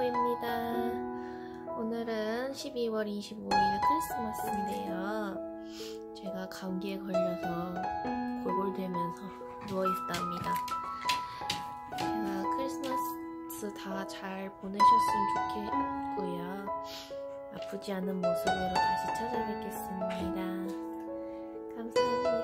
유튜브입니다. 오늘은 12월 25일 크리스마스인데요. 제가 감기에 걸려서 골골대면서 누워있답니다. 제가 크리스마스 다 잘 보내셨으면 좋겠고요. 아프지 않은 모습으로 다시 찾아뵙겠습니다. 감사합니다.